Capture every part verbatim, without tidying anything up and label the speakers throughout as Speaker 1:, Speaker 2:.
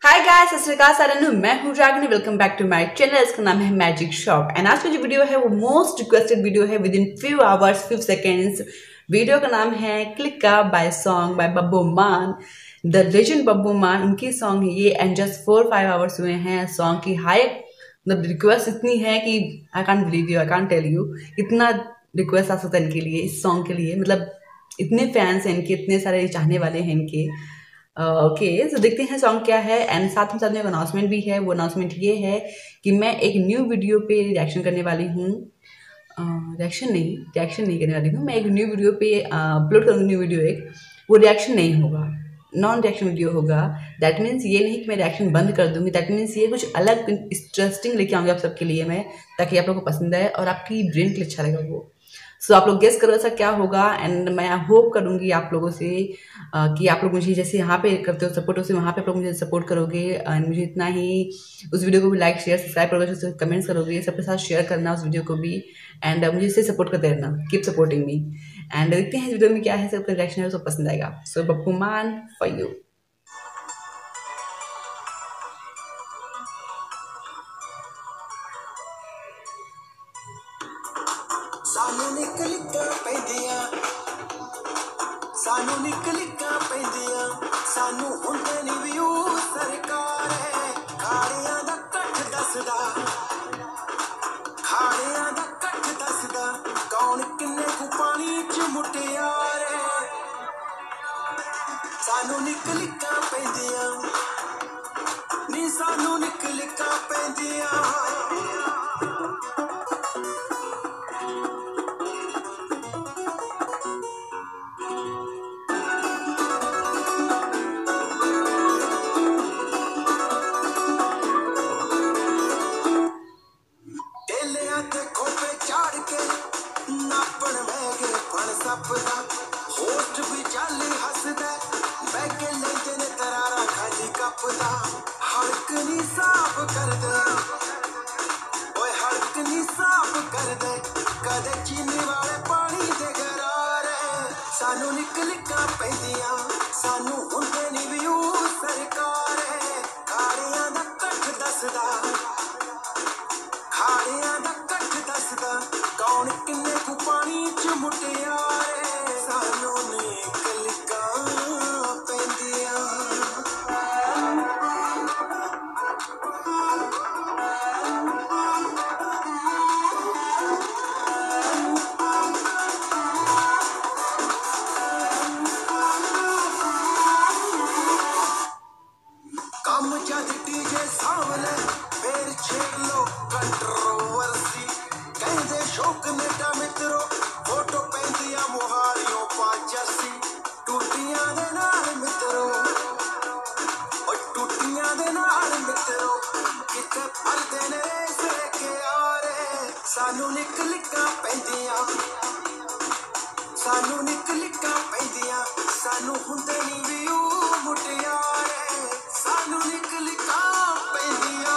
Speaker 1: Hi guys, सत श्री अकाल साਰਿਆਂ मैं हूं Ragini. Welcome back to my channel. इसका नाम है मैजिक शॉप एंड आज का जो वीडियो है वो मोस्ट रिक्वेस्टेड वीडियो है within few hours few seconds. Video का नाम है क्लिका by song by Babbu Maan, the legend Babbu Maan. उनकी सॉन्ग है ये and just four five hours हुए हैं सॉन्ग की हाई मतलब रिक्वेस्ट इतनी है कि I can't believe you, I can't tell you इतना रिक्वेस्ट आ सकता है इनके लिए, इस सॉन्ग के लिए। मतलब इतने फैंस हैं इनके, इतने सारे चाहने वाले हैं इनके। ओके uh, तो okay, देखते हैं सॉन्ग क्या है एंड साथ में साथ में एक अनाउंसमेंट भी है। वो अनाउंसमेंट ये है कि मैं एक न्यू वीडियो पे रिएक्शन करने वाली हूँ। रिएक्शन uh, नहीं रिएक्शन नहीं करने वाली हूँ मैं एक न्यू वीडियो पे अपलोड uh, करूँगी न्यू वीडियो। एक वो रिएक्शन नहीं होगा, नॉन रिएक्शन वीडियो होगा। दैट मीन्स ये नहीं कि मैं रिएक्शन बंद कर दूँगी, दैट मीन्स ये कुछ अलग इंटरेस्टिंग लेके आऊँगी आप सबके लिए मैं, ताकि आप लोगों को पसंद आए और आपकी ब्रेन के लिए अच्छा लगेगा वो। सो so, आप लोग गेस करो ऐसा क्या होगा एंड मैं होप करूँगी आप लोगों से आ, कि आप लोग मुझे जैसे यहाँ पे करते हो सपोर्ट, उसे वहाँ पे आप लोग मुझे सपोर्ट करोगे एंड मुझे इतना ही उस वीडियो को भी लाइक शेयर सब्सक्राइब करोगे, कमेंट्स करोगे, सबके साथ शेयर करना उस वीडियो को भी एंड मुझे इससे सपोर्ट करते रहना, कीप सपोर्टिंग मी। एंड देखते हैं इस वीडियो में क्या है, सबका रिएक्शन है, सब पसंद आएगा। सो बब्बू मान फॉर यू।
Speaker 2: सानू निकलिका पैंदियां सानू निकलिका पैंदियां सानू हुंदे नी व्यू सरकार है। खाड़ियां दा कठ दसदा खाड़ियां दा कठ दसदा कौन किन्ने कु पानी च मुटियार है। सानू निकलिका पैंदियां नी सानू निकलिका पैंदियां। होस्ट भी चाली हसदा बैके लेते ने तरारा खाली कपदा हड़क नी साफ कर दे ओए हड़क नी साफ कर दे कदे चीनी वाले पानी दे गरार है। सानू निकलिका पैंदियां सानू हुंदे नी व्यू सरकार है। खाड़ियां दा कठ दसदा खाड़ियां दा कठ दसदा कौन किन्ने कु पानी च मुटियार है। सानू निकलिका पैंदियां कम जद डीजे सामने फिर छेड़ लो कंट्रोवर्सी कहंदे शौक नेटा मित्रो फोटो पैंदियां मुहारियों पाचसी टूटियां दे नाल मित्रो ओ टूटियां दे नाल मित्रो किते फरदे ने से के यारे। सानू निकलिका पैंदियां सानू निकलिका पैंदियां सानू हुंदे नी व्यू मुटियारे। सानू निकलिका पैंदियां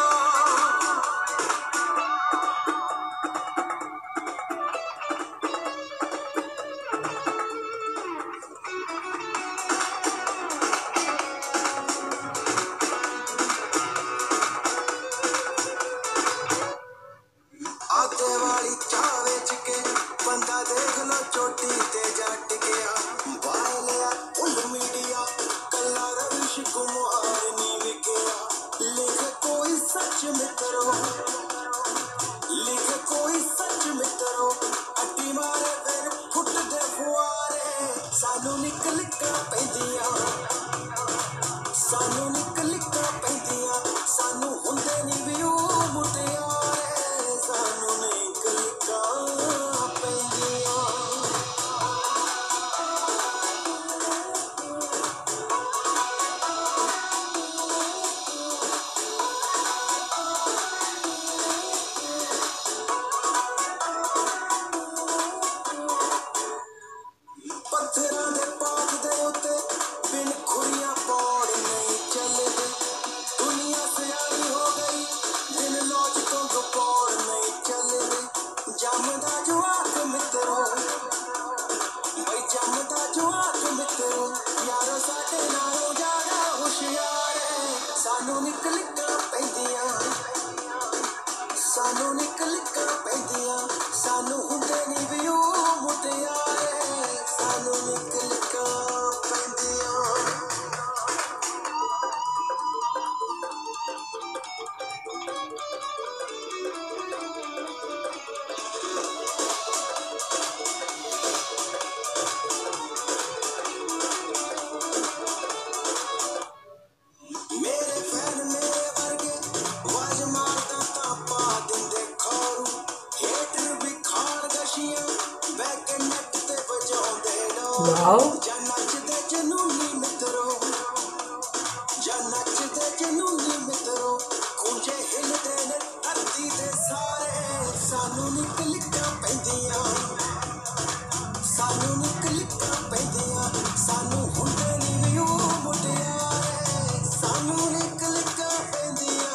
Speaker 2: आते वाली चाह बेच के बंदा देख लो चोटी ते जट गया बाय लिया उल मीडिया कल्ला रविश कुमार नी विकया। लिख कोई सच मित्रो लिख कोई सच मित्रो अड्डी मारे फिर फुट दे फुआरे। सानू निकलिका पैंदियां सानू निकलिका पैंदियां सानू हुंदे नी व्यू मुटियारे। सानू निकलिका पैंदियां पैंदियां सानू निकल का पैंदियां सानू हुंदे नी भी ओ मुटियारे सानू निकल का पैंदियां
Speaker 1: वाओ
Speaker 2: सानू निकल का पैंदियां सानू निकल का पैंदियां सानू हुंदे नी भी ओ मुटियारे सानू निकल का पैंदियां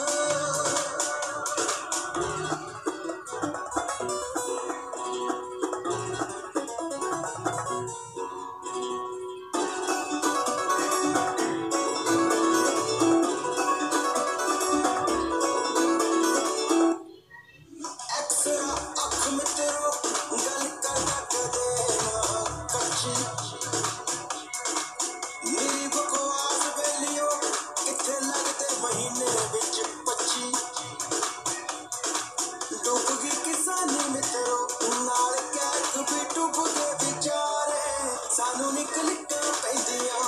Speaker 2: सानू निकल का पैंदियां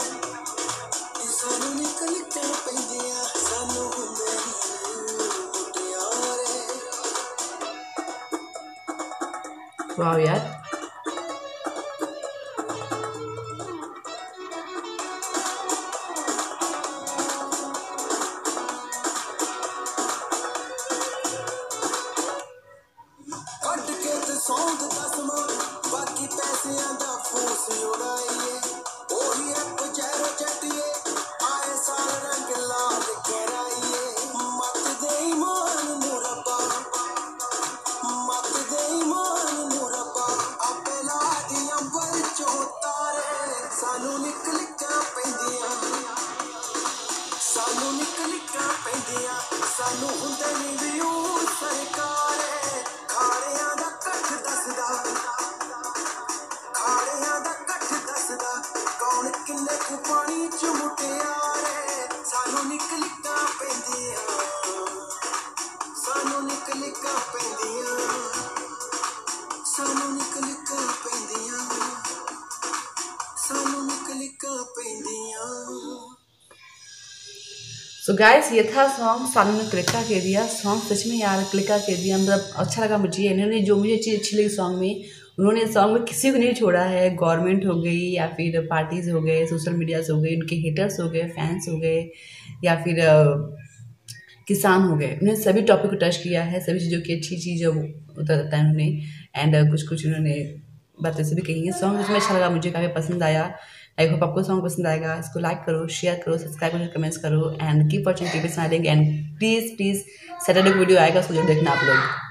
Speaker 2: सानू निकल का पैंदियां सानू हुंदे नी मुटियारे
Speaker 1: वाओ यार
Speaker 2: कट के ते सौंद दसमा बाकी पैसियां दा फूस उड़ाइए ओही अप जैरो चटिए आए साल रंग लाल कराइए मत दे ईमान नू रब्बा मत दे ईमान नू रब्बा आपे ला दियां बल चो तारे सानू निकल का पैंदियां सानू निकल का पैंदियां सानू हुंदे नी भी ओ सरकारे खाड़ियां दा कठ दसदा खाड़ियां दा कठ दसदा कौन किन्ने कु पानी च मुटियारे सानू निकल का पैंदियां सानू निकल का पैंदियां सानू निकल का पैंदियां सानू निकल का पैंदियां।
Speaker 1: सो गाइस ये था सॉन्ग सानू ने क्लिका कह दिया। सॉन्ग सच में यार क्लिका कह दिया, मतलब अच्छा लगा मुझे। इन्होंने जो मुझे चीज़ अच्छी लगी सॉन्ग में, उन्होंने सॉन्ग में किसी को नहीं छोड़ा है। गवर्नमेंट हो गई या फिर पार्टीज़ हो गए, सोशल मीडियाज़ हो गए, उनके हेटर्स हो गए, फैंस हो गए या फिर किसान हो गए, उन्होंने सभी टॉपिक को टच किया है। सभी चीज़ों की अच्छी चीज़ बताता है उन्होंने। एंड कुछ कुछ उन्होंने बातें से भी कही है। सॉन्ग उसमें अच्छा लगा मुझे, काफ़ी पसंद आया। आई होप आपको सॉन्ग पसंद आएगा। इसको लाइक करो, शेयर करो, सब्सक्राइब करो, कमेंट्स करो and keep watching keep smiling. And please please Saturday को वीडियो आएगा, उसको जरूर देखना आप लोग।